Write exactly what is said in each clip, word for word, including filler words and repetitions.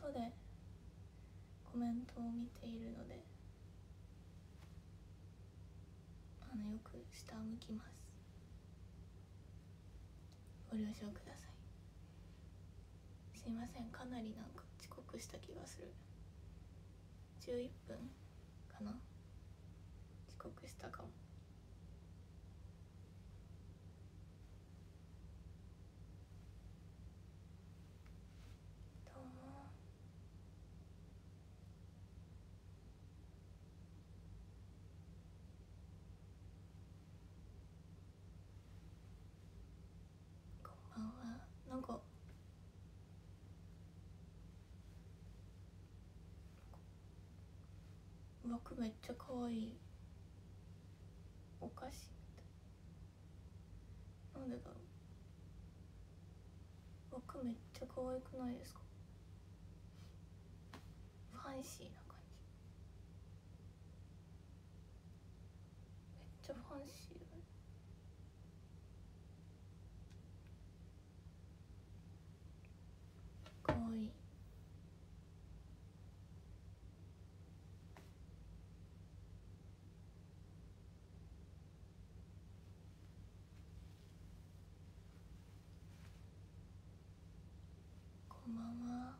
後でコメントを見ているので、あのよく下を向きます。ご了承ください。すいません、かなりなんか遅刻した気がする。じゅういっぷんかな、遅刻したかも。どうも。こんばんは。なんか枠めっちゃ可愛い。お菓子みたい。なんでだろう。枠めっちゃ可愛くないですか？ファンシーな感じ。めっちゃファンシーだね。可愛い。こんばんは。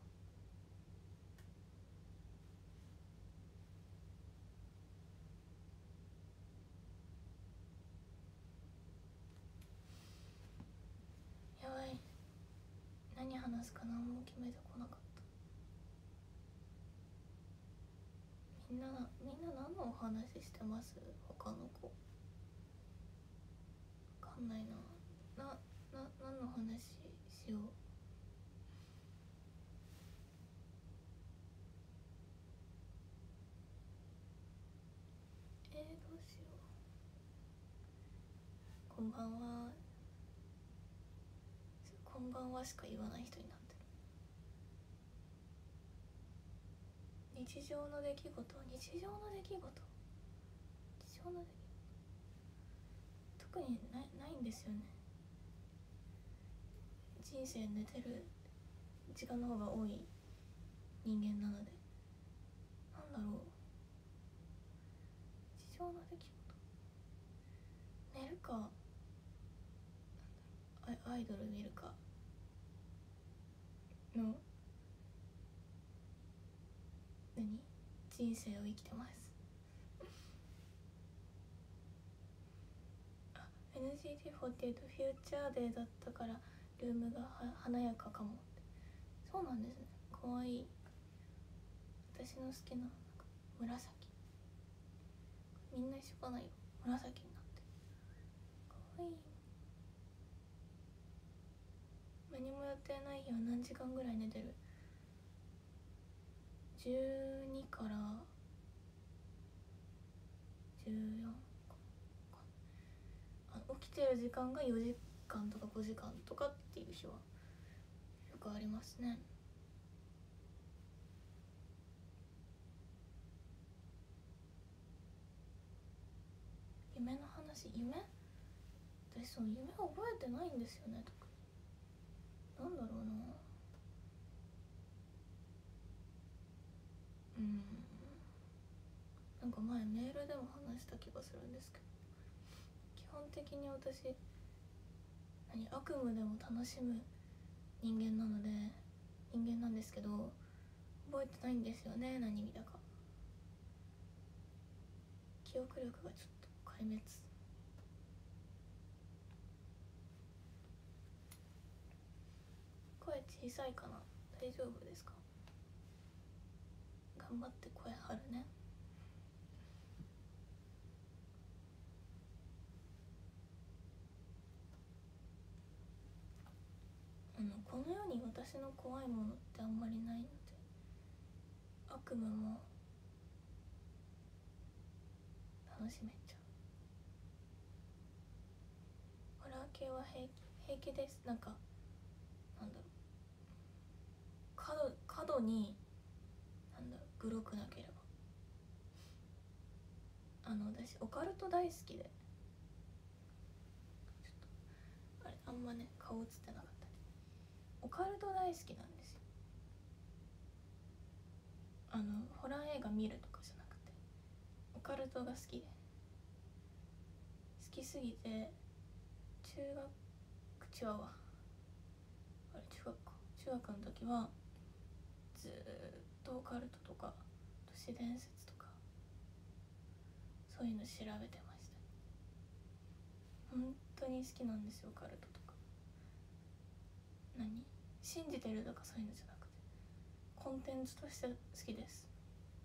やばい、何話すか何も決めてこなかった。みんなみんな何のお話してます？他の子わかんないな。な、な、何の話しよう。えー、どうしよう。こんばんは。こんばんはしか言わない人になってる。日常の出来事、日常の出来事、日常の出来事、特にない、ないんですよね。人生寝てる時間の方が多い人間なので、なんだろう。日常の出来事、寝るか、アイアイドル見るかの何人生を生きてます。あ、エヌジーティーフォーティーエイト フューチャーデーだったからルームがは華やかかもって。そうなんですね。かわいい。私の好きな、なんか紫、みんな一緒かな、よ紫になってる。かわいい。何もやってない日は何時間ぐらい寝てる？じゅうにからじゅうよんか。あ、起きてる時間がよじかんとかごじかんとかっていう日はよくありますね。夢の話、夢？私その夢覚えてないんですよね。特になんだろうな。うん、なんか前メールでも話した気がするんですけど、基本的に私何悪夢でも楽しむ人間なので、人間なんですけど覚えてないんですよね、何見たか。記憶力がちょっと壊滅。声小さいかな、大丈夫ですか？頑張って声張るね。あのこの世に私の怖いものってあんまりないので、悪夢も楽しめちゃう。ホラー系は平気、平気です。なんかなんだろう、角角になんだろう、グロくなければ。あの私オカルト大好きで、ちょっとあれあんまね顔映ってなかったね。オカルト大好きなんですよ。 ホラー映画見るとかじゃなくてオカルトが好きで、好きすぎて中学違うわあれ中学か中学の時はずーっとオカルトとか都市伝説とかそういうの調べてました。本当に好きなんですよオカルトとか。何信じてるとかそういうのじゃなくてコンテンツとして好きです。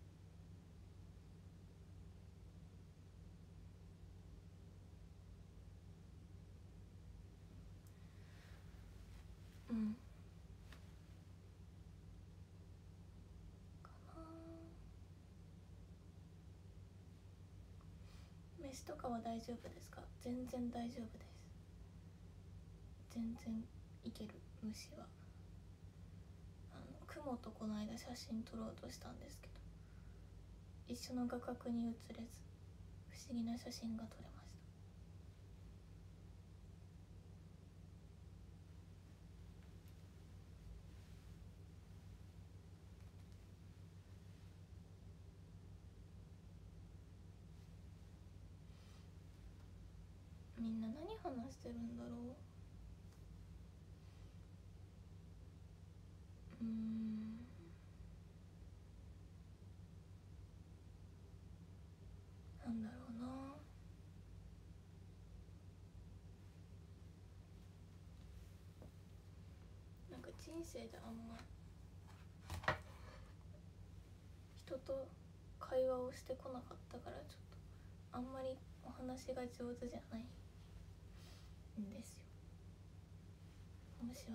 うんかな。飯とかは大丈夫ですか？全然大丈夫です。全然いける。虫はあの雲とこの間写真撮ろうとしたんですけど一緒の画角に写れず不思議な写真が撮れました。みんな何話してるんだろう。うーんなんだろうな。なんか人生であんま人と会話をしてこなかったからちょっとあんまりお話が上手じゃないんですよ。申し訳ない。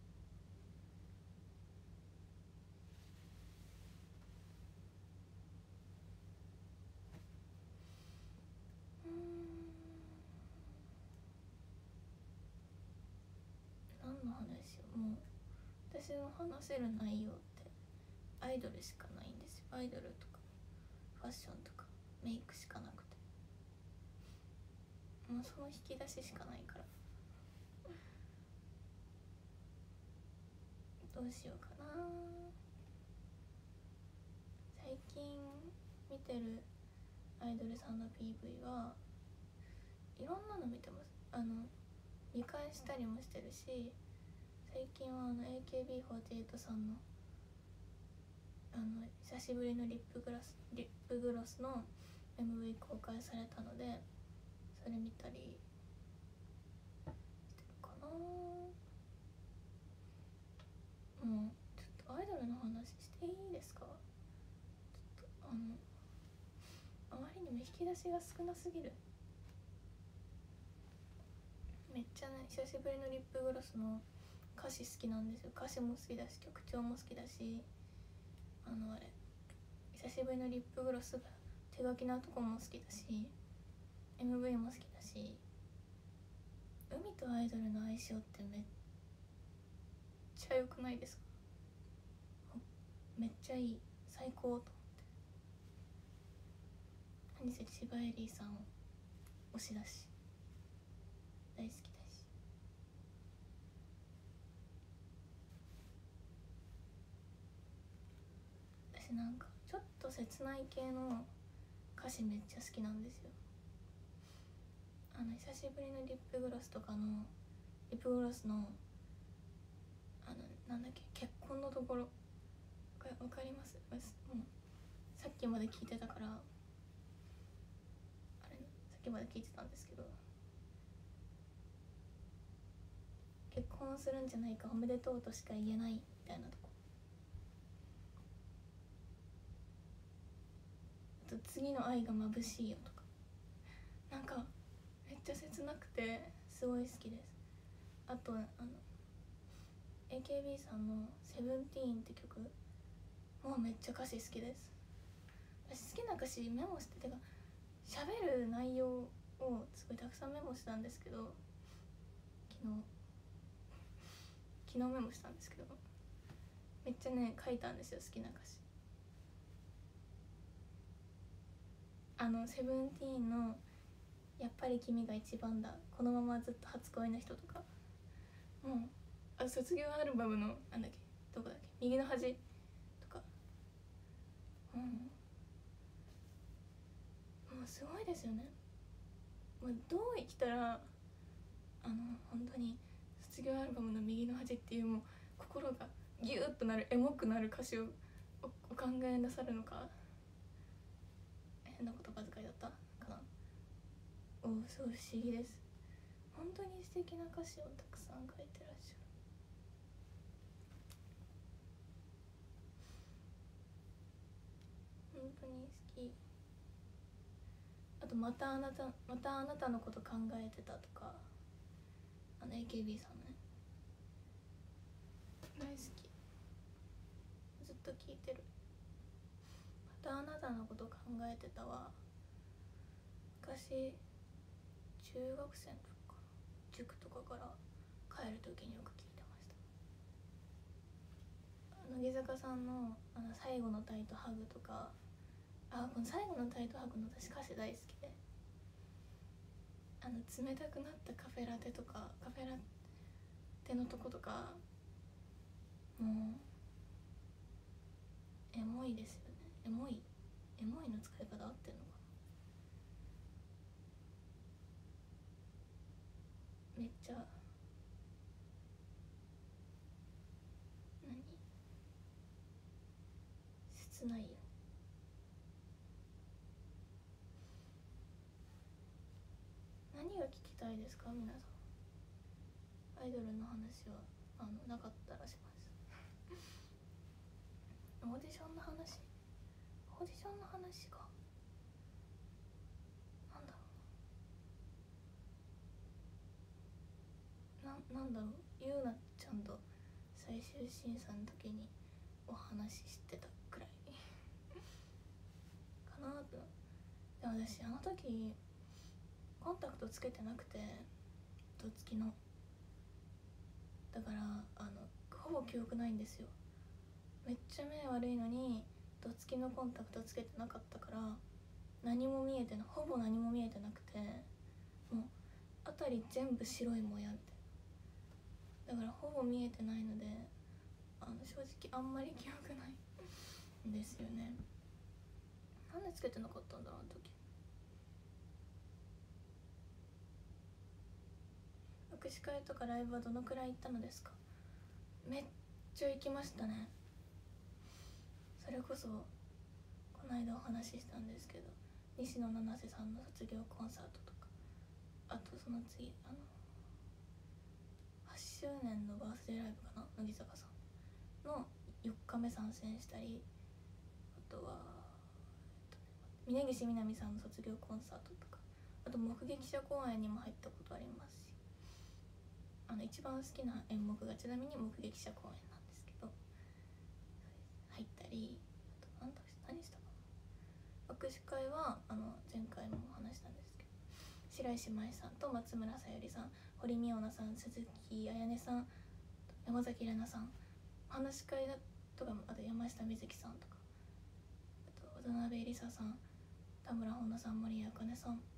うーん何の話をもう私の話せる内容ってアイドルしかないんですよ。アイドルとかファッションとかメイクしかなくてもうその引き出ししかないからどうしようかな。最近見てるアイドルさんの ピーブイ はいろんなの見てます。あの見返したりもしてるし最近はあの エーケービーフォーティーエイト さんのあの久しぶりのリップグラスリップグロスの エムブイ 公開されたのでそれ見たりしてるかな。もうちょっとアイドルの話していいですか？ちょっとあのあまりにも引き出しが少なすぎる。めっちゃね久しぶりのリップグロスの歌詞好きなんですよ。歌詞も好きだし曲調も好きだしあのあれ久しぶりのリップグロスが手書きなとこも好きだし エムブイ も好きだし海とアイドルの相性ってめっちゃ良くないですか？めっちゃいい最高と思って何せ千葉エリーさん推しだし大好きだし私なんかちょっと切ない系の歌詞めっちゃ好きなんですよ。あの久しぶりのリップグロスとかのリップグロスのあのなんだっけ結婚のところわかります？もうさっきまで聞いてたからあれさっきまで聞いてたんですけど結婚するんじゃないかおめでとうとしか言えないみたいなとこあと次の愛が眩しいよとかなんかめっちゃ切なくてすごい好きです。あとあの エーケービー さんの「セブンティーン」って曲もうめっちゃ歌詞好きです。私好きな歌詞メモしててか喋る内容をすごいたくさんメモしたんですけど昨日昨日メモしたんですけどめっちゃね書いたんですよ好きな歌詞。あのセブンティーンのやっぱり君が一番だこのままずっと初恋の人とかもうあ卒業アルバムのなんだっけどこだっけ右の端とかもううんもうすごいですよね。もうどう生きたらあの本当に卒業アルバムの右の端っていうもう心がギューッとなるエモくなる歌詞をおお考えなさるのか。変な言葉遣いだったかな。おすごい不思議です。本当に素敵な歌詞をたくさん書いてらっしゃる。本当に好き。あとまたあなたまたあなたのこと考えてたとか、あの エーケービー さんね、大好き、ずっと聴いてる。またあなたのこと考えてたは昔中学生の時かな、塾とかから帰る時によく聴いてました。乃木坂さんのあの最後のタイトハグとか、あこの最後のタイトハグの私歌詞大好きで、あの冷たくなったカフェラテとかカフェラテのとことかもうエモいですよね。エモいエモいの使い方合ってるのかな。めっちゃ何切ないよ。何が聞きたいですか皆さん。アイドルの話はあのなかったらしますオーディションの話オーディションの話か。なんだろうな、なんだろうゆうなちゃんと最終審査の時にお話ししてたくらいかなと。でも私あの時コンタクトつけてなくて、どつきのだからあのほぼ記憶ないんですよ。めっちゃ目悪いのにどつきのコンタクトつけてなかったから何も見えてなほぼ何も見えてなくて、もう辺り全部白いもやみたいな。だからほぼ見えてないのであの正直あんまり記憶ないんですよね。なんでつけてなかったんだろうあの時。握手会とかライブはどのくらい行ったのですか。めっちゃ行きましたね。それこそこの間お話ししたんですけど、西野七瀬さんの卒業コンサートとか、あとその次あのはちしゅうねんのバースデーライブかな、乃木坂さんのよっかめ参戦したり、あとは、えっとね、峯岸みなみさんの卒業コンサートとか、あと目撃者公演にも入ったことありますし、あの一番好きな演目がちなみに目撃者公演なんですけど、入ったり、あと何だ何したかな。握手会はあの前回も話したんですけど、白石麻衣さんと松村さゆりさん、堀美央奈さん、鈴木彩音さん、山崎怜奈さん、お話し会だとかも、あと山下美月さんとか、あと渡辺梨沙さん、田村本奈さん、森茜さん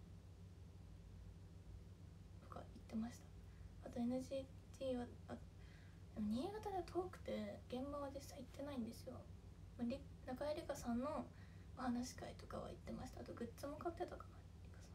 とか行ってました。あと エヌジーティー はあでも新潟で遠くて現場は実際行ってないんですよ。中井梨花さんのお話し会とかは行ってました。あとグッズも買ってたかな、梨花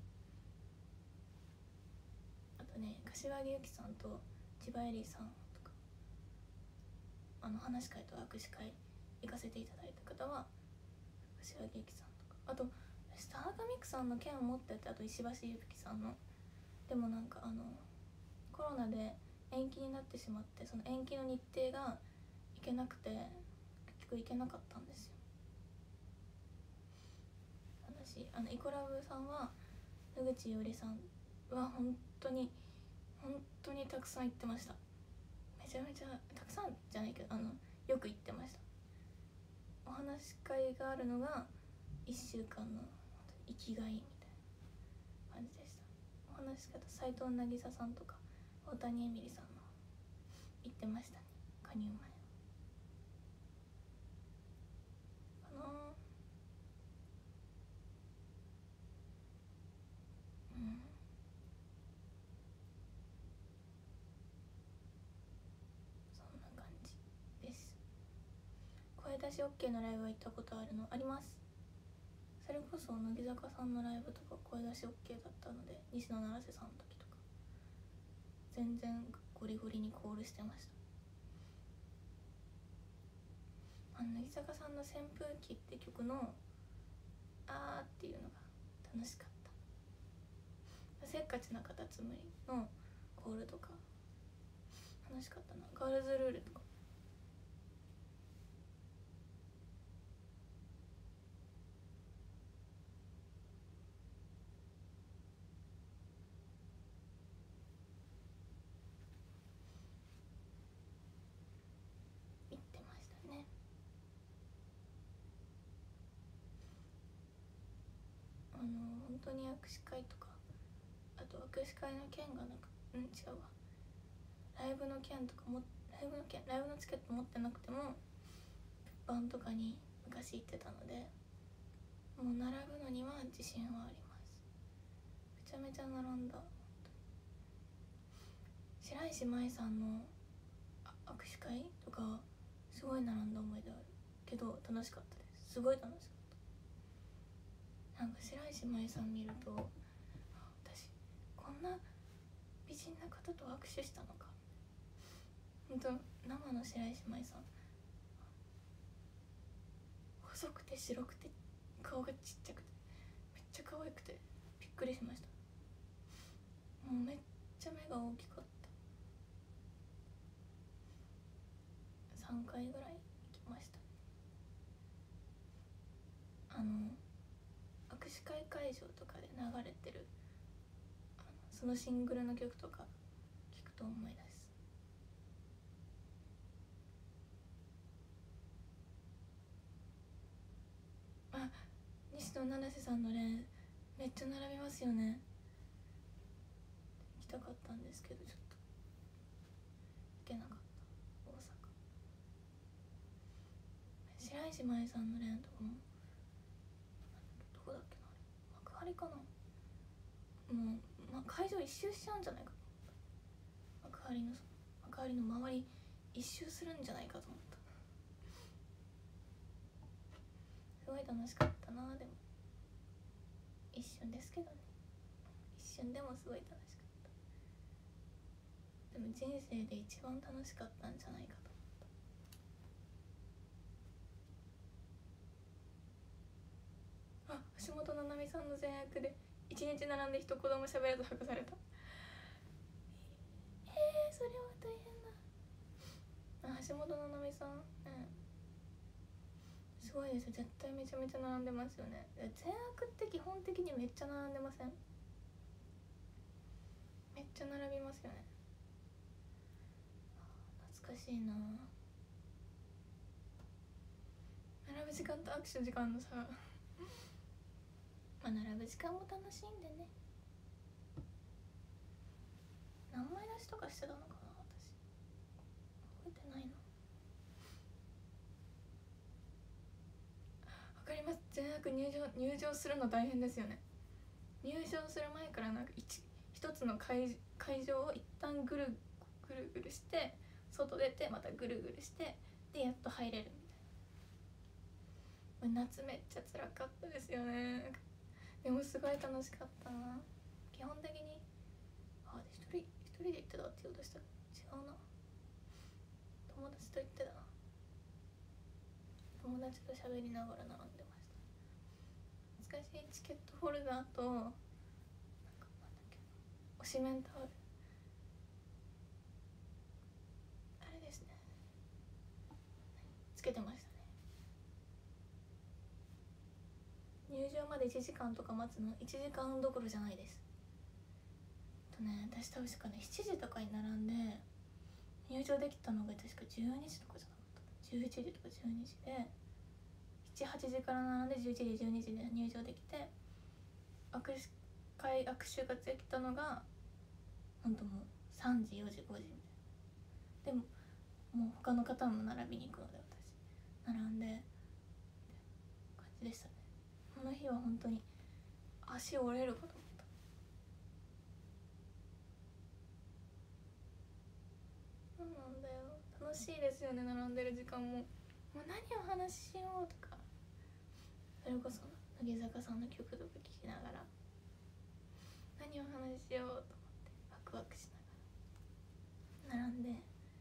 さん。あとね、柏木由紀さんと千葉恵里さんとか、あの話し会と握手会行かせていただいた方は柏木由紀さんとか、あと田中美久さんの剣を持ってて、あと石橋ゆきさんの、でもなんかあのコロナで延期になってしまって、その延期の日程が行けなくて結局行けなかったんですよ。私あのイコラブさんは野口伊織さんは本当に本当にたくさん行ってました。めちゃめちゃたくさんじゃないけど、あのよく行ってました。お話し会があるのがいっしゅうかんの生きがいみたいな感じでした。お話し方斉藤渚さんとか大谷エミリさんの行ってましたね、加入前かな。うんそんな感じです。声声出し OK のライブは行ったことあるのあります。それこそ乃木坂さんのライブとか声出し OK だったので、西野七瀬さんの時とか全然ゴリゴリにコールしてました。あの乃木坂さんの扇風機って曲のあーっていうのが楽しかった。せっかちなカタツムリのコールとか楽しかったな。ガールズルールとか行ってましたね。あの本当に握手会とか、あと握手会の券がなくうん違うわライブの券とかもライブの券ライブのチケット持ってなくても物販とかに昔行ってたので、もう並ぶのには自信はあります。めちゃめちゃ並んだ。白石麻衣さんの握手会とかすごい並んだ思い出あるけど楽しかったです。すごい楽しかった。なんか白石麻衣さん見ると、私こんな美人な方と握手したのか。ほんと生の白石麻衣さん細くて白くて顔がちっちゃくてめっちゃ可愛くてびっくりしました。もうめっちゃ目が大きかった。さんかいぐらい行きました。あの握手会会場とかで流れてるあのそのシングルの曲とか聞くと思い出す。あ、西野七瀬さんの連めっちゃ並びますよね。行きたかったんですけどちょっと行けなかった。大阪白石麻衣さんの連とかもどこだっけな、幕張かな。もう、ま、会場一周しちゃうんじゃないかと思った。幕張の幕張の周り一周するんじゃないかと思った。すごい楽しかったな。でも一瞬ですけどね、一瞬でもすごい楽しかった。でも人生で一番楽しかったんじゃないかと思った。あ、橋本奈々美さんの前役で一日並んで一言も喋らず吐かされた。えー、それは大変だ。あ、橋本奈々美さん、うんすごいです。絶対めちゃめちゃ並んでますよね。前悪って基本的にめっちゃ並んでません？めっちゃ並びますよね。懐かしいな。並ぶ時間と握手時間の差まあ並ぶ時間も楽しんでね。何枚出しとかしてたのかな私覚えてないな。わかります。全額入場入場するの大変ですよね。入場する前からなんか 一, 一つの 会, 会場を一旦ぐるぐるぐるして外出てまたぐるぐるしてでやっと入れるみたいな。夏めっちゃ辛かったですよね。でもすごい楽しかったな。基本的にあ一人一人で行ってたって言おうとしたら違うな。友達と行ってたな。友達と喋りながら並んでました。懐かしいチケットホルダーとなんかなんだっけ推しメンタオル、あれですね、つけてましたね。入場までいちじかんとか待つのいちじかんどころじゃないです。とね私確かねしちじとかに並んで入場できたのが確かじゅうにじとかじゃなかったじゅういちじとかじゅうにじでななはちじから並んでじゅういちじじゅうにじで入場できて握手会握手ができたのがほんともうさんじよじごじみたいな。でももう他の方も並びに行くので私並んで感じでしたね。この日は本当に足折れるかと思った。そうなんだよ、楽しいですよね並んでる時間も。 もう何を話しようとか、それこそ乃木坂さんの曲とか聴きながら何を話しようと思ってワクワクしながら並んで、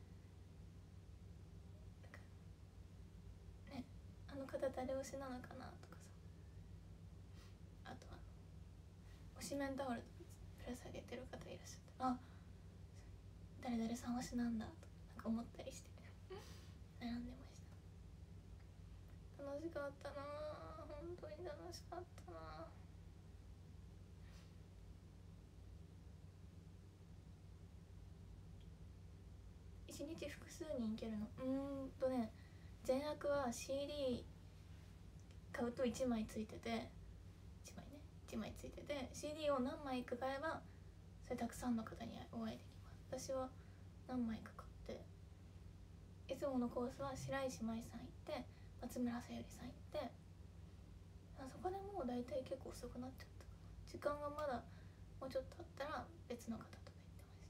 なんかね、あの方誰推しなのかなとかさ、あとは推しメンタオルぶら下げてる方いらっしゃって、あ、誰々さん推しなんだとかなんか思ったりして並んでました。楽しかったなぁ、本当に楽しかったなぁ。一日複数人いけるの？うーんとね、全額は シーディー 買うといちまいついてて、いちまいね、いちまいついてて シーディー を何枚か買えばそれたくさんの方にお会いできます。私は何枚か買って、いつものコースは白石麻衣さん行って松村さゆりさん行って、あそこでもう大体結構遅くなっちゃったかな。時間がまだもうちょっとあったら別の方とか行ってました。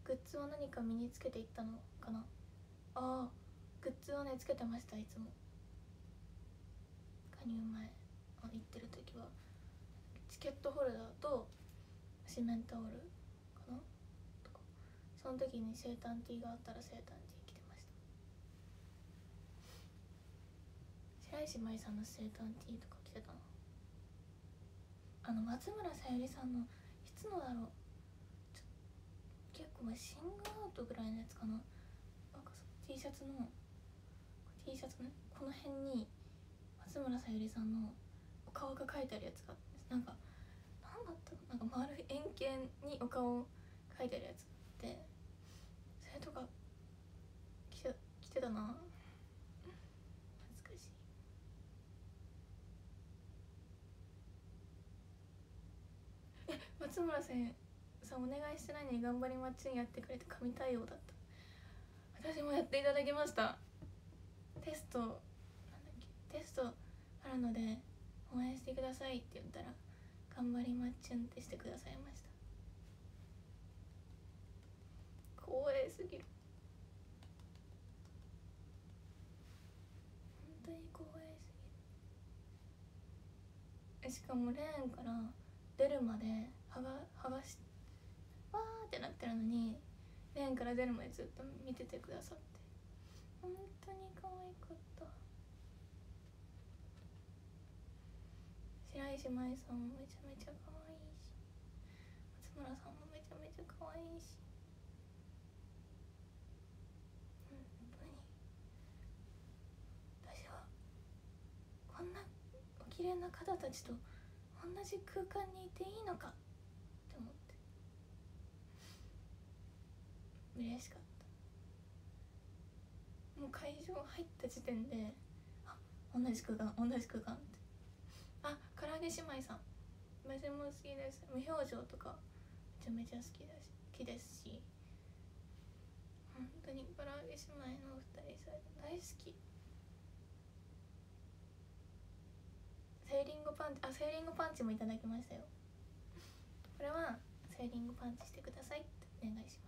グッズは何か身につけていったのかな。ああ、グッズはねつけてました。いつも加入前あ行ってる時はチケットホルダーと紙面タオルかなとか、その時に生誕 T があったら生誕 T 着てました。白石麻衣さんの生誕 T とか着てたな。あの松村さゆりさんのいつのだろう、ちょ結構シングアウトぐらいのやつかな。なんか T シャツの T シャツのこの辺に松村さゆりさんのお顔が描いてあるやつがあって、なんかなんだったの、なんか丸い円形にお顔を描いてあるやつがあって、それとか着て着てたな。懐かしい。え、松村さんさんお願いしてないのに頑張りマッチンやってくれて神対応だった。私もやっていただきました。テストなんだっけ、テストあるので応援してくださいって言ったら頑張りマッチンってしてくださいました。光栄すぎる、本当に光栄すぎる。えしかもレーンから出るまで剥が剥がしわーってなってるのに、レーンから出るまでずっと見ててくださって本当に可愛かった。白石麻衣さんもめちゃめちゃ可愛いし、松村さんもめちゃめちゃ可愛いし、本当に私はこんなお綺麗な方たちと同じ空間にいていいのかって思って嬉しかった。もう会場入った時点で、あ、同じ空間同じ空間って。あ、唐揚げ姉妹さん私も好きです。無表情とかめちゃめちゃ好きだし好きですし、本当に唐揚げ姉妹のお二人大好き。セーリングパンチ、あ、セーリングパンチもいただきましたよ。これはセーリングパンチしてくださいってお願いしました。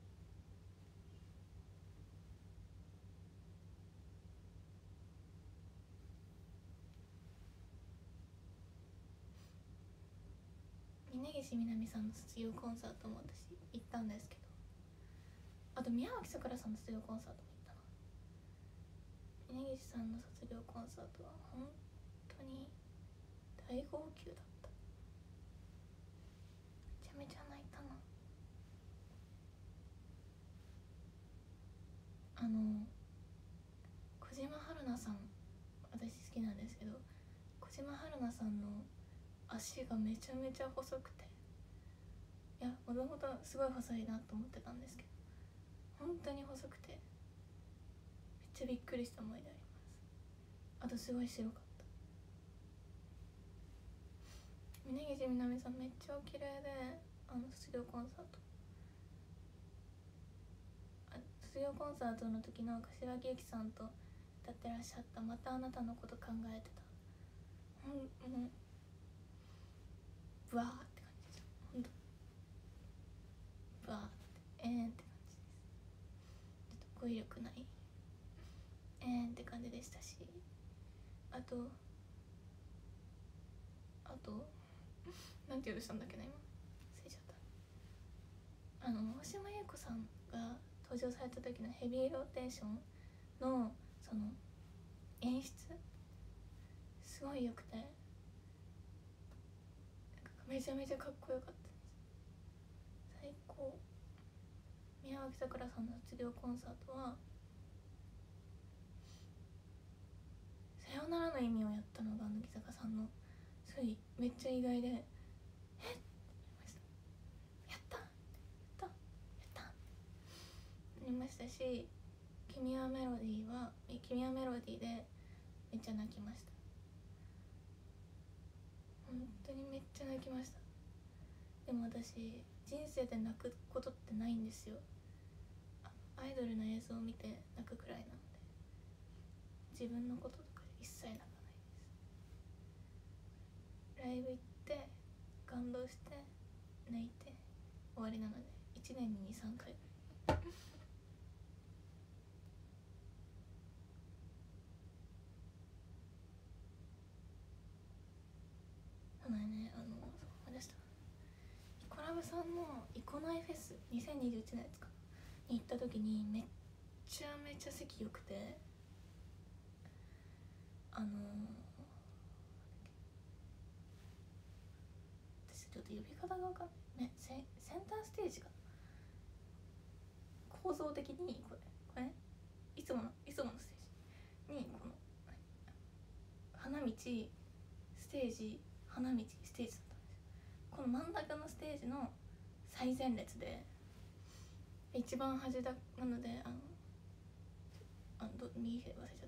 峯岸みなみさんの卒業コンサートも私行ったんですけど、あと宮脇さくらさんの卒業コンサートも行ったな。峯岸さんの卒業コンサートは本当に大号泣だった。めちゃめちゃ泣いたな。あの小島春菜さん私好きなんですけど、小島春菜さんの足がめちゃめちゃ細くて、いやもともとすごい細いなと思ってたんですけど本当に細くてめっちゃびっくりした思い出あります。あとすごい白かった。峯岸みなみさんめっちゃお綺麗で、あの卒業コンサートあ卒業コンサートの時の柏木由紀さんと歌ってらっしゃったまたあなたのこと考えてた、ほんもうブワーって感じです。ほんとブワーってえーんって感じです。ちょっと語彙力ないえーねーって感じでしたし、あとあとなんて言うとしたんだっけな、今忘れちゃった。あの大島優子さんが登場された時のヘビーローテーションのその演出すごい良くて、めちゃめちゃかっこよかったです。最高。宮脇さくらさんの卒業コンサートはさよならの意味をやったのが乃木坂さんの、すごいめっちゃ意外で、えっやったやったやったってなりましたし、君はメロディーは君はメロディーでめっちゃ泣きました。本当にめっちゃ泣きました。でも私人生で泣くことってないんですよ。アイドルの映像を見て泣くくらいなので、自分のこととか一切泣かないです。ライブ行って感動して泣いて終わりなので、いちねんににさんかいぐらいそうだね。あのそう思い出した、イコラブさんのイコナイフェスにせんにじゅういちねんですかに行った時にめっちゃめちゃ席良くて、あのー、私ちょっと呼び方が分かんないね。セセンターステージが構造的にこれこれ、ね、いつものいつものステージにこの花道ステージ花道ステージだったんですよ。この真ん中のステージの最前列で一番端だなので、あのあのど右手忘れちゃった、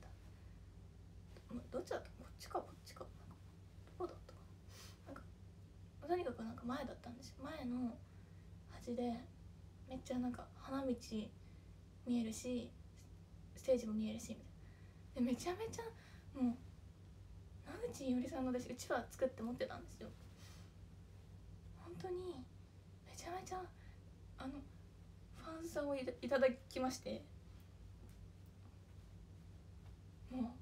どっちだった、こっちかこっちか、なんかどこだったかな、なんかとにかくなんか前だったんですよ。前の端でめっちゃなんか花道見えるしステージも見えるしみたいな。でめちゃめちゃもう野口伊織さんの私うちわ作って持ってたんですよ。本当にめちゃめちゃあのファンサをいただきまして、もう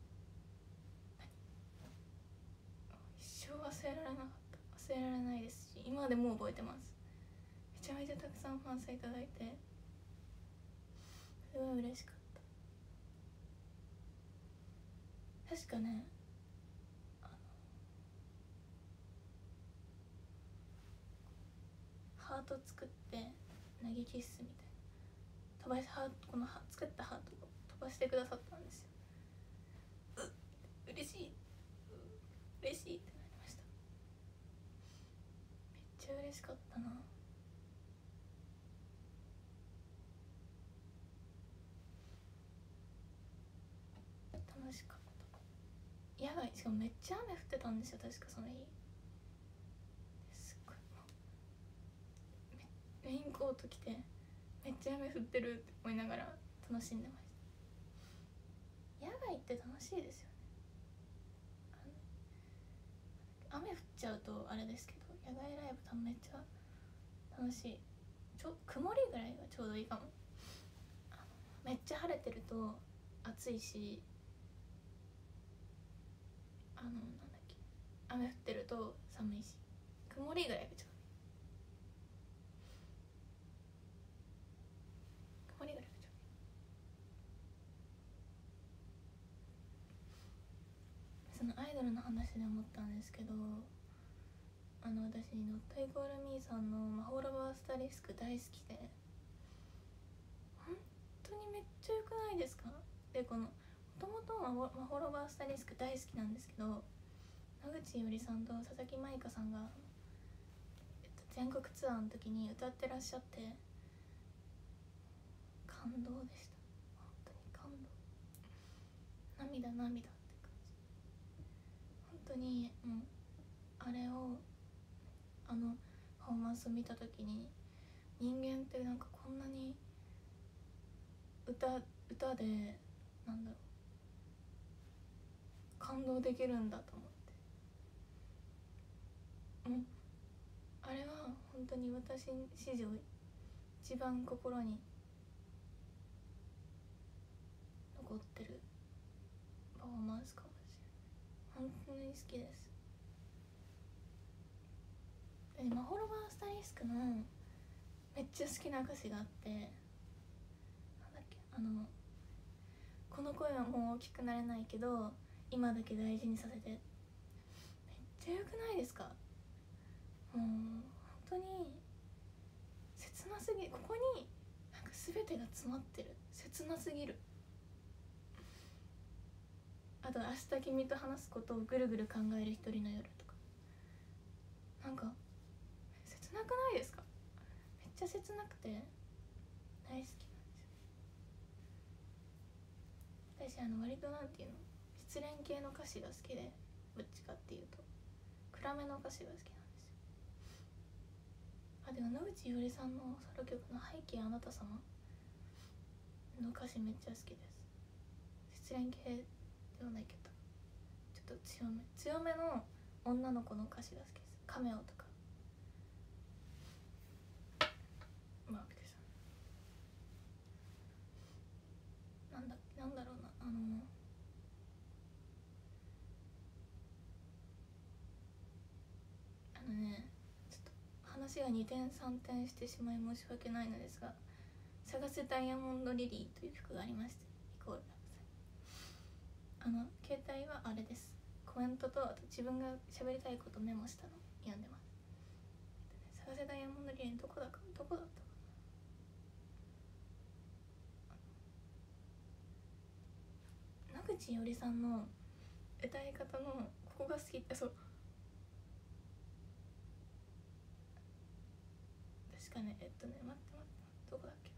一生忘れられなかった。忘れられないですし、今でも覚えてます。めちゃめちゃたくさんファンサいただいてすごい嬉しかった。確かね、あのハート作って投げキッスみたいな飛ばしハートこの作ったハートを飛ばしてくださったんですよ。う嬉しい嬉しいってなりました。めっちゃ嬉しかったな。楽しかった。野外しかもめっちゃ雨降ってたんですよ、確かその日。すっごいもうレインコート着てめっちゃ雨降ってるって思いながら楽しんでました。野外って楽しいですよね。雨降っちゃうとあれですけど、野外ライブ多分めっちゃ楽しい。ちょ曇りぐらいがちょうどいいかも。めっちゃ晴れてると暑いし、あのなんだっけ雨降ってると寒いし、曇りぐらいがちょうどいい。曇りぐらいがちょうどいい。そのアイドルの話で思ったんですけど、あの私ノットイコールミーさんのマホロバースタリスク大好きで、本当にめっちゃ良くないですか。でこのもともとマホロバースタリスク大好きなんですけど、野口伊織さんと佐々木舞香さんが、えっと、全国ツアーの時に歌ってらっしゃって感動でした。本当に感動、涙涙って感じ。本当にもうあれをあのパフォーマンスを見た時に、人間ってなんかこんなに歌歌でなんだろう感動できるんだと思って、もうあれは本当に私史上一番心に残ってるマンスかもしれない。本当に好きです。でマホロバースタリスクのめっちゃ好きな歌詞があって、なんだっけ、あのこの声はもう大きくなれないけど今だけ大事にさせて、めっちゃ良くないですか。もう本当に切なすぎ、ここになんか全てが詰まってる、切なすぎる。あと明日君と話すことをぐるぐる考える一人の夜とか、なんか切なくないですか。めっちゃ切なくて大好きなんですよ。私あの割となんていうの、失恋系の歌詞が好きで、どっちかっていうと暗めの歌詞が好きなんですよ。あ、でも野口伊織さんのソロ曲の「背景あなた様」の歌詞めっちゃ好きです。失恋系ではないけどちょっと強め強めの女の子の歌詞が好きです。カメオとか、まあびっくりした。なんだなんだろうな、あのあのね、ちょっと話がにてんさんてんしてしまい申し訳ないのですが、探せダイヤモンドリリーという曲がありまして、イコールあの携帯はあれです。コメントと、あと自分が喋りたいことメモしたの読んでます。探せダイヤモンドリリーどこだかどこだったかな。野口伊織さんの歌い方のここが好きって、そう確かね、えっとね待って待ってどこだっけ、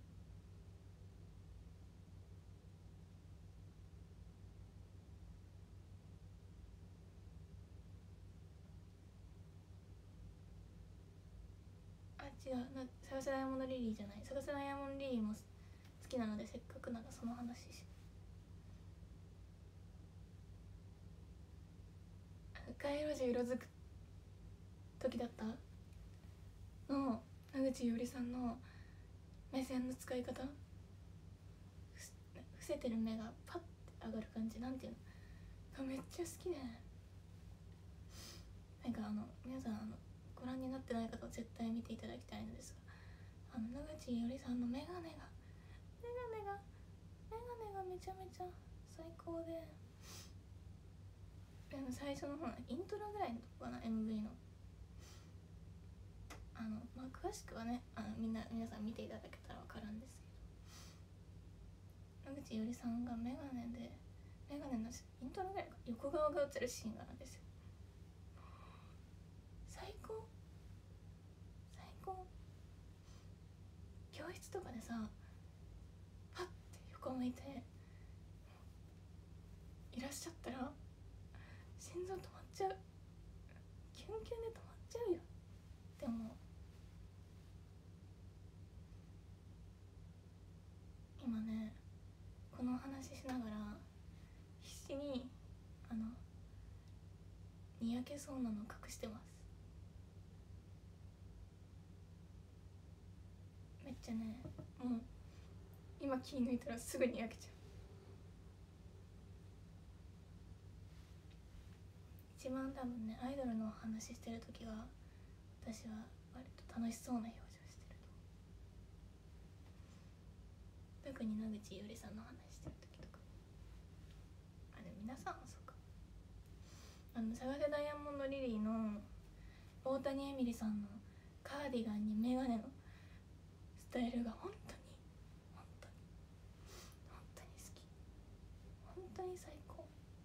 あ違うな、探せダイヤモンドリリーじゃない、探せダイヤモンドリリーも好きなので、せっかくならその話し街路樹色づく時だったの野口伊織さんの目線の使い方、伏せてる目がパッて上がる感じ、なんていうの、めっちゃ好きで、なんかあの皆さんあのご覧になってない方は絶対見ていただきたいのですが、あの野口伊織さんのメガネがメガネがメガネがめちゃめちゃ最高で、でも最初の方イントロぐらいのとこかな、 エムブイ のあのまあ詳しくはね、あのみんな皆さん見ていただけたら分かるんですけど、野口伊織さんがメガネでメガネのイントロぐらいか横顔が映るシーンがあるんですよ。最高最高。教室とかでさパッて横向いていらっしゃったら心臓止まっちゃう、キュンキュンで止まっちゃうよって思う。今ねこの話しながら必死にあのにやけそうなの隠してます。めっちゃね、もう今気抜いたらすぐにやけちゃう。一番多分ねアイドルの話してる時は私は割と楽しそうな表情してると、特に野口伊織さんの話してる時とか、あれ皆さんはそうか、あの探せダイヤモンドリリーの大谷エミリさんのカーディガンにメガネのスタイルが本当に本当に本当に好き、本当に最高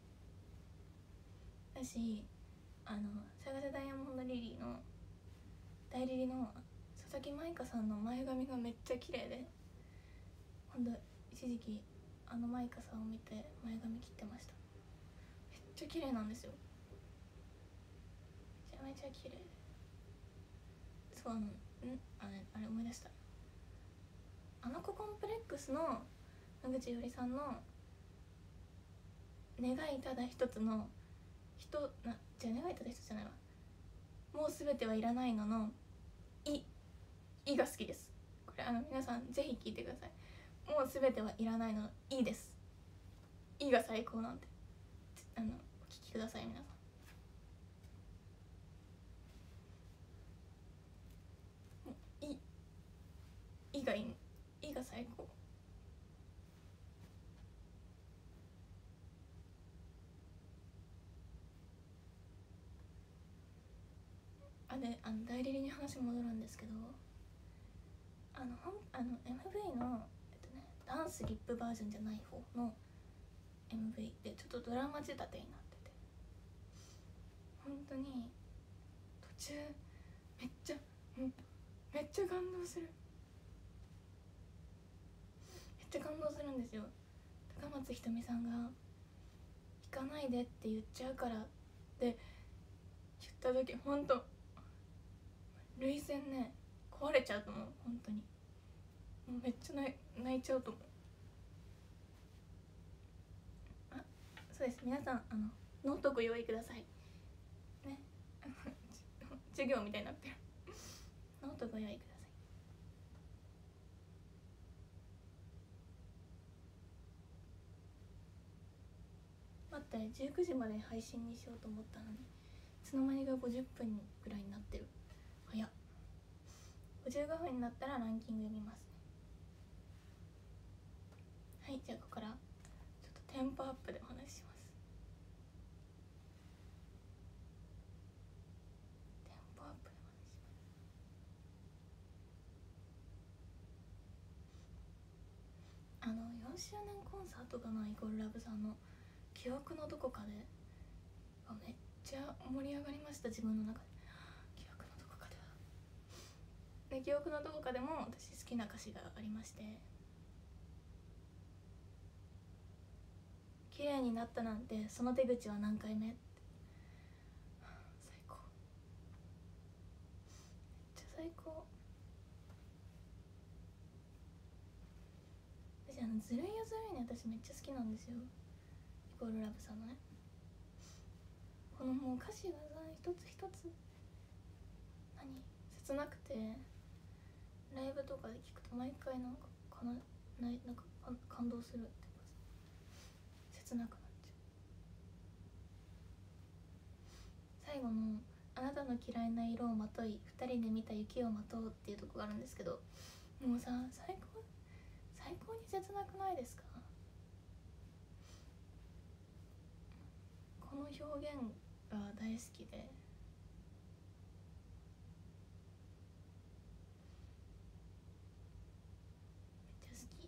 だし、あの探せダイヤモンドリリーの代理の佐々木舞香さんの前髪がめっちゃ綺麗で、今度一時期あの舞香さんを見て前髪切ってました。めっちゃ綺麗なんですよ、めちゃめちゃ綺麗で、そうあのんあれあれ思い出した、あの子コンプレックスの野口伊織さんの願いただ一つの人なじゃあ願いただ一つじゃないわ、もうすべてはいらないののいいが好きです。これあの皆さんぜひ聞いてください。もうすべてはいらないののいいです。いが最高なんであのお聞きください皆さん。もういいがいいいが最高。あであの代理人に話戻るんですけど、あのほんあの エムブイ の、えっとね、ダンスリップバージョンじゃない方の エムブイ でちょっとドラマ仕立てになってて、本当に途中めっちゃもうめっちゃ感動するめっちゃ感動するんですよ。高松ひとみさんが「弾かないで」って言っちゃうからって言った時、本当涙腺ね壊れちゃうと思う。本当にもうめっちゃ泣い泣いちゃうと思う。あ、そうです、皆さんあのノートご用意くださいね授業みたいになってるノートご用意ください。待って、じゅうくじまで配信にしようと思ったのにいつの間にかごじゅっぷんぐらいになってる。早っ。ごじゅうごふんになったらランキング読みますね。はい、じゃあここからちょっとテンポアップでお話しします。テンポアップでお話しします。あのよんしゅうねんコンサートがなイコールラブさんの記憶のどこかであめっちゃ盛り上がりました。自分の中で記憶のどこかではで記憶のどこかでも私好きな歌詞がありまして、綺麗になったなんてその手口は何回目って、最高、めっちゃ最高。私あのずるいよずるいね、私めっちゃ好きなんですよ、イコールラブさんのね。このもう歌詞がさ一つ一つ何切なくて、ライブとかで聞くと毎回なんかかなないなんか感動するっていうか切なくなっちゃう。最後の「あなたの嫌いな色をまとい二人で見た雪をまとう」っていうとこがあるんですけど、もうさ最高最高に切なくないですか。この表現が大好きで、めっちゃ好き。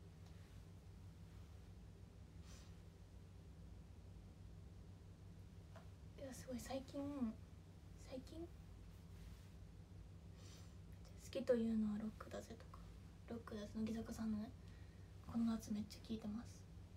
いやすごい最近最近めっちゃ好きというのはロックだぜとか、ロックだぜ乃木坂さんのね、この夏めっちゃ聴いてます。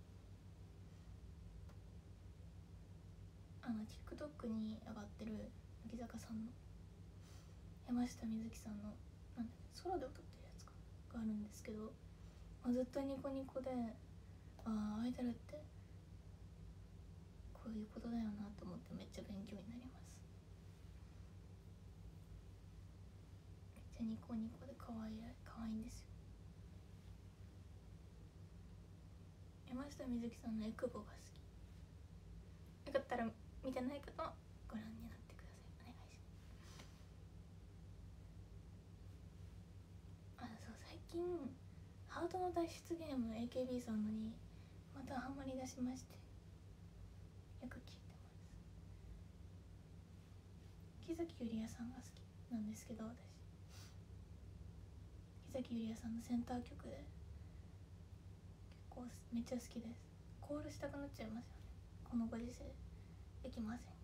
あの TikTok に上がってる乃木坂さんの山下美月さんのなんだソロで歌ってるやつかがあるんですけど、まあ、ずっとニコニコで、ああアイドルってこういうことだよなと思ってめっちゃ勉強になります。めっちゃニコニコで可愛い可愛いんですよ。山下美月さんのエクボが好き。よかったら見てない方はご覧になってください。お願いします。あそう最近ハートの脱出ゲーム エーケービー さんのにまたハマりだしまして、よく聞いてます。木崎ゆりやさんが好きなんですけど、私木崎ゆりやさんのセンター曲で結構めっちゃ好きです。コールしたくなっちゃいますよね、このご時世できませんけ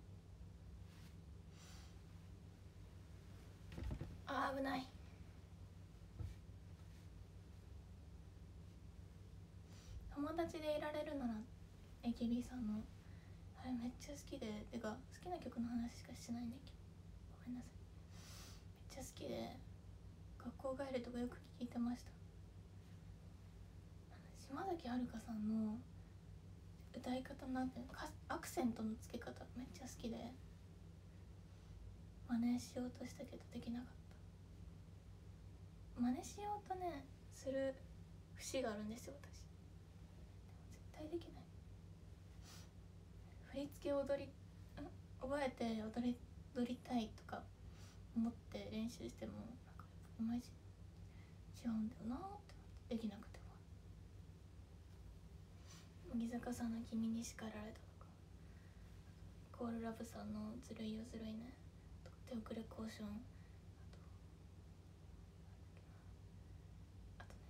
ど。あー危ない。友達でいられるなら エーケービー さんのあれめっちゃ好きで、てか好きな曲の話しかしてないんだけどごめんなさい。めっちゃ好きで学校帰りとかよく聴いてました。島崎遥香さんの歌い方なんてアクセントの付け方めっちゃ好きで真似しようとしたけどできなかった。真似しようとねする節があるんですよ私。でも絶対できない。 け踊り覚えて踊り踊りたいとか思って練習してもなんかいまいち違うんだよなってできなくては。乃木坂さんの「君に叱られた」とか、コールラブさんの「ずるいよずるいね」とか、手遅れコーション、あとあとね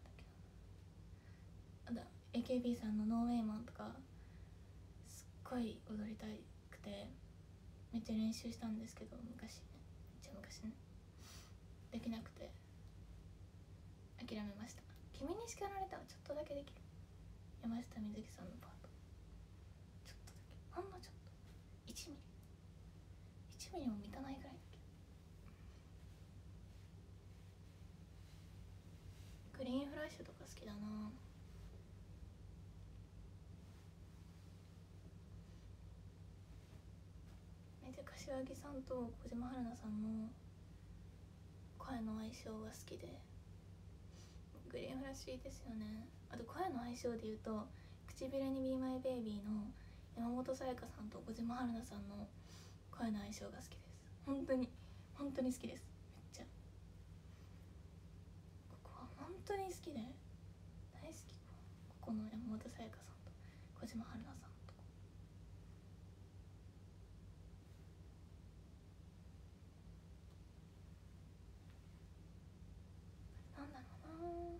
なんだっけな、あと エーケービー さんの「ノーウェイマン」とかすっごい踊りたくてめっちゃ練習したんですけど、昔ね、めっちゃ昔ね、できなくて諦めました。君に叱られたはちょっとだけできる。山下美月さんのパートちょっとだけ、ほんのちょっといちミリいちミリも満たないぐらいだけど。グリーンフラッシュとか好きだな。めっちゃ柏木さんと小島春菜さんの声の相性が好きで、グリーンフラッシュいいですよね。あと声の相性でいうと唇に Be My Baby の山本彩さんと小島春菜さんの声の相性が好きです。本当に本当に好きです。めっちゃここは本当に好きで大好き。ここの山本彩さんと小島春菜さんとなんだろうな。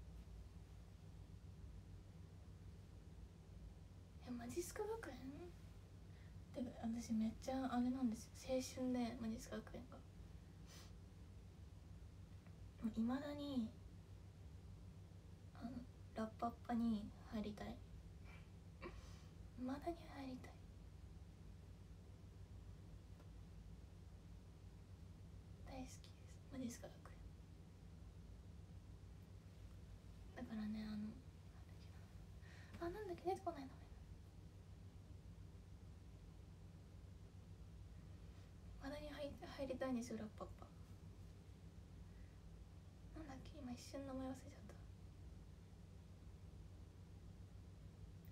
えマジスカ学園てか私めっちゃあれなんですよ、青春でマジスカ学園がいまだにあのラッパッパに入りたい。いまだに入りたい。大好きですマジスカ学園だからね。あのなんだっけなあなんだっけ出てこない名前。まだに入入りたいんですよラッパッパ。なんだっけ今一瞬名前忘れちゃった。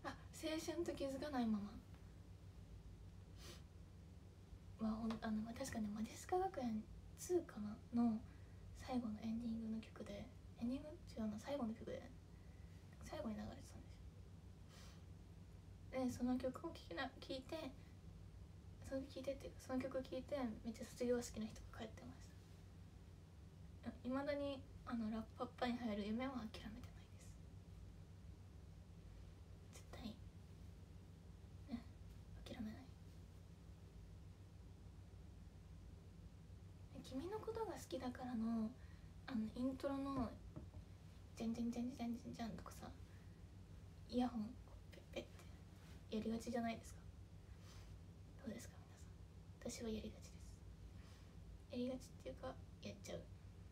あ青春と気づかないままはほんあの確かねマジスカ学園ツーかなの最後のエンディングの曲で、エンディング違うな最後の曲で最後に流れてたんですよ。でその曲を聴きな聴いてその聴いてっていうかその曲を聴いてめっちゃ卒業式の人が帰ってました。いまだにあのラッパッパに入る夢は諦めてないです。絶対ね諦めない。君のことが好きだからのあのイントロのじゃんじゃんじゃんじゃんじゃんじゃんとかさ、イヤホンペッペってやりがちじゃないですか。どうですか皆さん。私はやりがちです。やりがちっていうかやっちゃう。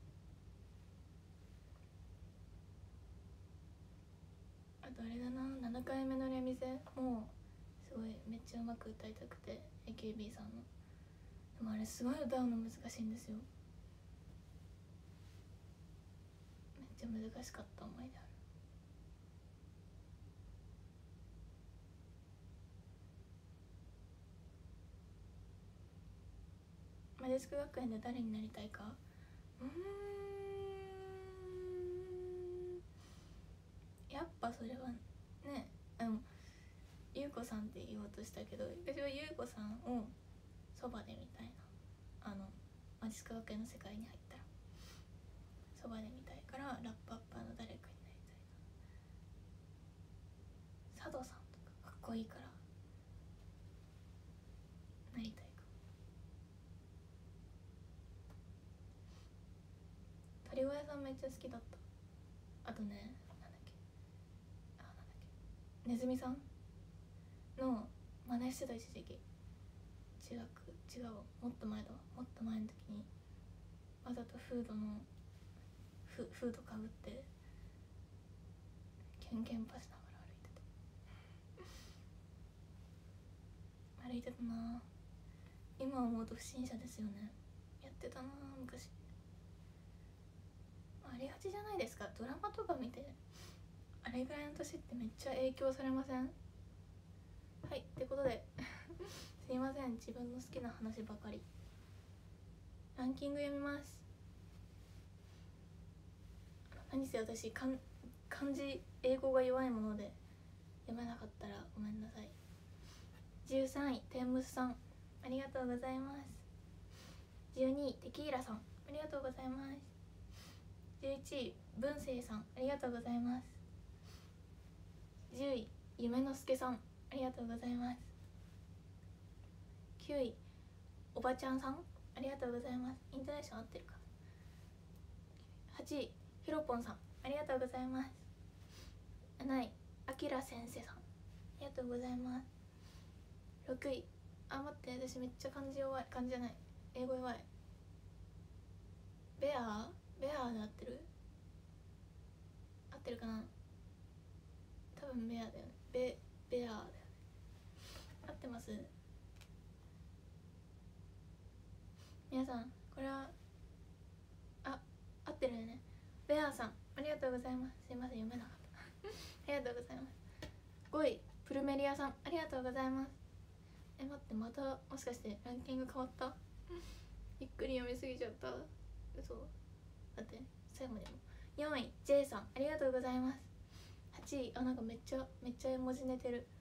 あとあれだな、ななかいめのレミゼもすごいめっちゃうまく歌いたくて エーケービー さんの。でもあれすごい歌うの難しいんですよ。めっちゃ難しかった思い出ある。マジスク学園で誰になりたいか。うーんやっぱそれはね、あのゆうこさんって言おうとしたけど、私はゆうこさんをそばで見たいな。あのマジスク学園の世界に入ったらそばで見たいから、ラッパッパーの誰かになりたいな。佐渡さんとかかっこいいからなりたいか。鳥小屋さんめっちゃ好きだった。あとねなんだっけあなんだっけネズミさんの真似してた一時期。中学違うもっと前だわ。もっと前の時にわざとフードのフフードかぶってケンケンパしながら歩いてた歩いてたな。今思うと不審者ですよね。やってたな昔。ありがちじゃないですか。ドラマとか見てあれぐらいの年ってめっちゃ影響されません？はいってことでん、自分の好きな話ばかり。ランキング読みます。何せ私かん漢字英語が弱いもので読めなかったらごめんなさい。じゅうさんい天むすさん、ありがとうございます。じゅうにいテキーラさん、ありがとうございます。じゅういちい文星さん、ありがとうございます。じゅうい夢のすけさん、ありがとうございます。きゅういおばちゃんさん、ありがとうございます。イントネーション合ってるか。はちいひろぽんさん、ありがとうございます。なないあきら先生さん、ありがとうございます。ろくいあ待って私めっちゃ漢字弱い、漢字じゃない英語弱い。ベアベアで合ってる合ってるかな。多分ベアだよね。ベベアだよね。合ってます。皆さんこれはあ合ってるよね。ベアさん、ありがとうございます。すいません読めなかったありがとうございます。ごいプルメリアさん、ありがとうございます。え待って、またもしかしてランキング変わったゆっくり読みすぎちゃった。嘘だって最後にも。よんい J さん、ありがとうございます。はちいあなんかめっちゃめっちゃ絵文字寝てる。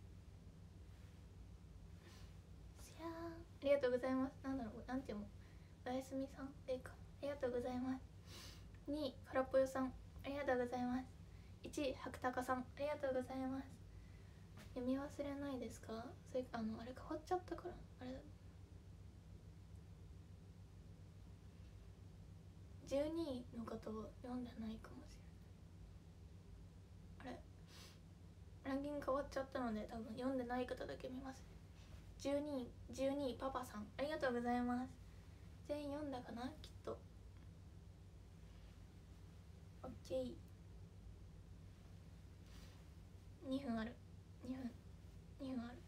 しゃーありがとうございます。なんだろうなんて読む。おやすみさんでいいか。ありがとうございます。にいからぽよさん、ありがとうございます。いちい白鷹さん、ありがとうございます。読み忘れないですか。それあのあれ変わっちゃったからあれだ。じゅうにいの方は読んでないかもしれない。あれランキング変わっちゃったので多分読んでない方だけ見ますね。じゅうにいじゅうにいパパさん、ありがとうございます。全員読んだかなきっと。オッケー。にふんある。にふんにふんある。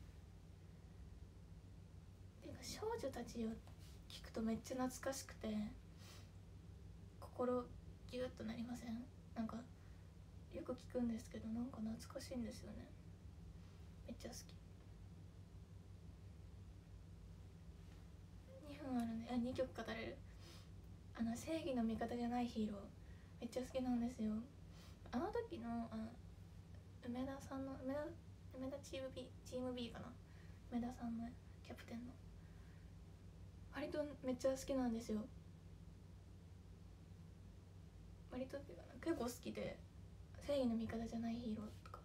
てか少女たちを聞くとめっちゃ懐かしくて心ギュッとなりません？なんかよく聞くんですけどなんか懐かしいんですよね。めっちゃ好き。にふんあるんで、あにきょく語れる。あの正義の味方じゃないヒーローめっちゃ好きなんですよ。あの時のあの梅田さんの梅田梅田チーム B チーム B かな、梅田さんのキャプテンの割とめっちゃ好きなんですよ。割とっていうかな結構好きで、正義の味方じゃないヒーローとか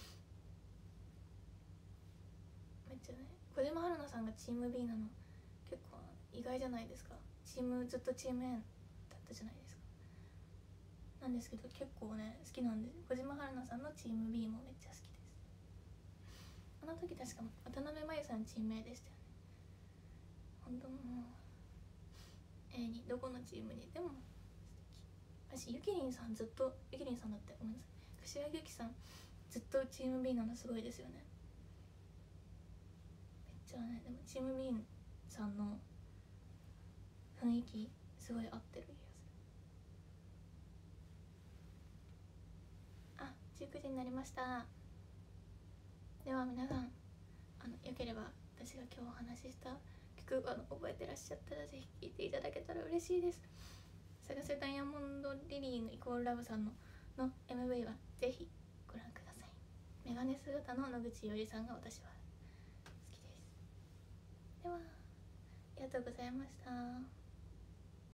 めっちゃね。小島春菜さんがチーム B なの結構意外じゃないですか。チームずっとチーム N だったじゃないですか。なんですけど結構ね好きなんで、小島春菜さんのチーム B もめっちゃ好きです。あの時確か渡辺真由さんチーム A でしたよね。本当もう A にどこのチームにでも私ゆきりんさんずっとゆきりんさんだってごめんなさい柏木由紀さんずっとチーム B なのすごいですよね。めっちゃねでもチーム B さんの雰囲気すごい合ってる気がする。あじゅうくじになりました。では皆さんあのよければ私が今日お話しした曲あの覚えてらっしゃったらぜひ聴いていただけたら嬉しいです。探せダイヤモンドリリーのイコールラブさんのの エムブイ はぜひご覧ください。メガネ姿の野口いおりさんが私は好きです。ではありがとうございました。